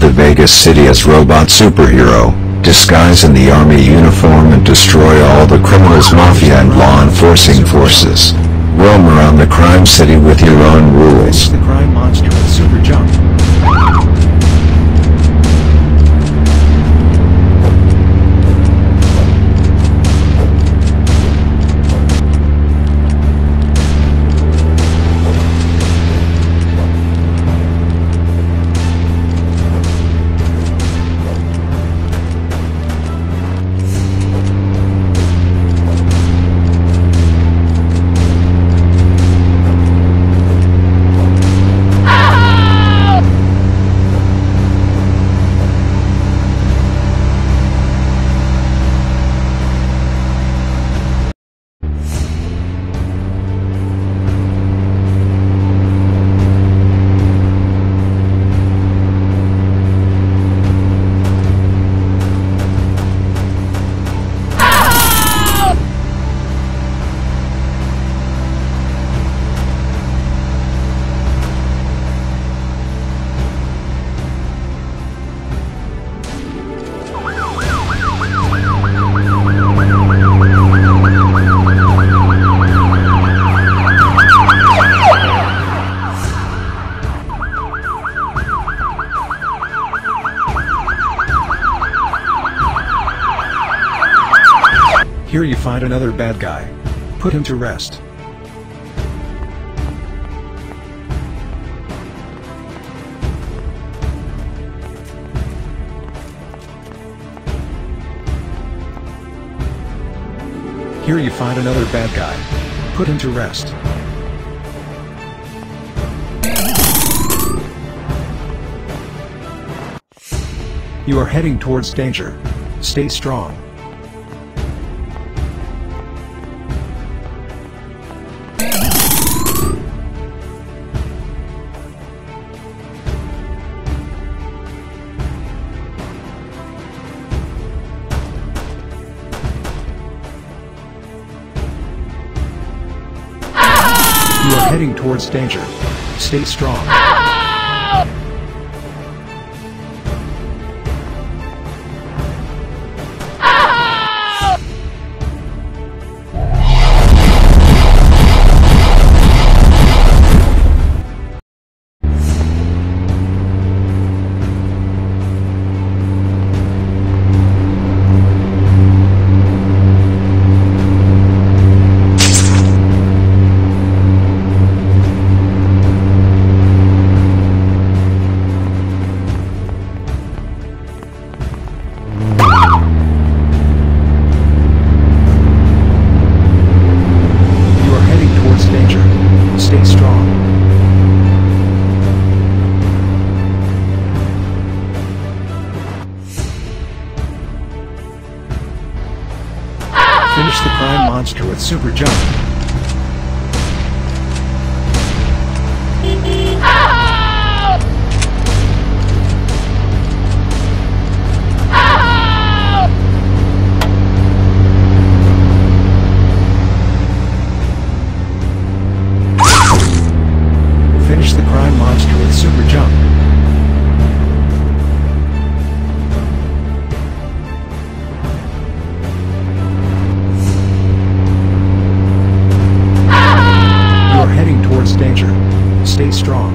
to Vegas City as robot superhero, disguise in the army uniform and destroy all the criminals, mafia and law enforcing forces. Roam around the crime city with your own rules. The crime monster with super jump. Here you find another bad guy. Put him to rest. Here you find another bad guy. Put him to rest. You are heading towards danger. Stay strong. You are heading towards danger. Stay strong. Stay strong. Finish the crime monster with super jump. Finish the crime monster with super jump. You are heading towards danger. Stay strong.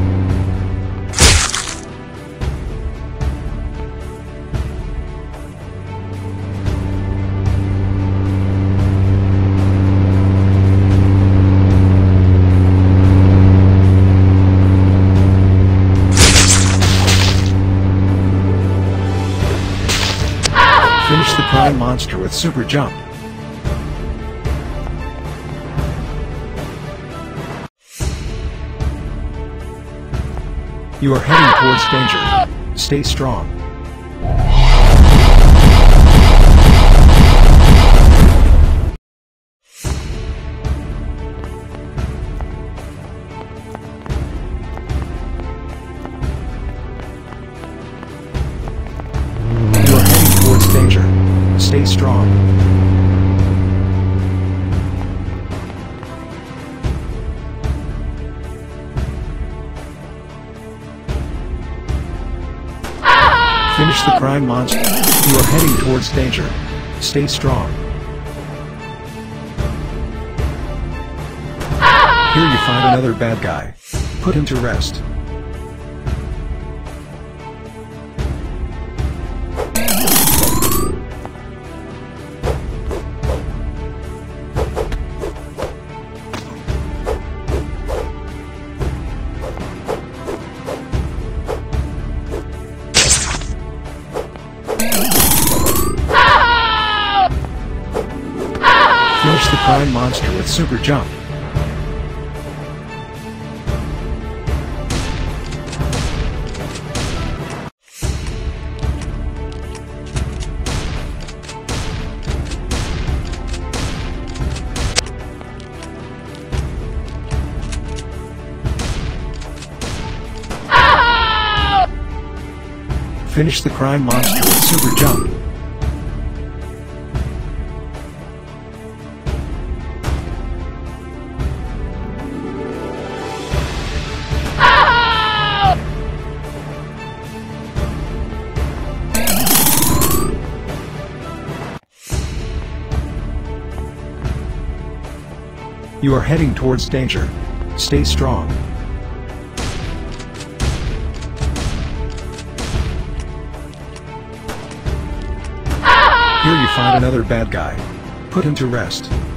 Finish the crime monster with super jump. You are heading towards danger. Stay strong. You are heading towards danger. Stay strong. crime monster. You are heading towards danger. Stay strong. Here you find another bad guy. Put him to rest. Finish the crime monster with super jump. Finish the crime monster with super jump. You are heading towards danger. Stay strong. Here you find another bad guy. Put him to rest.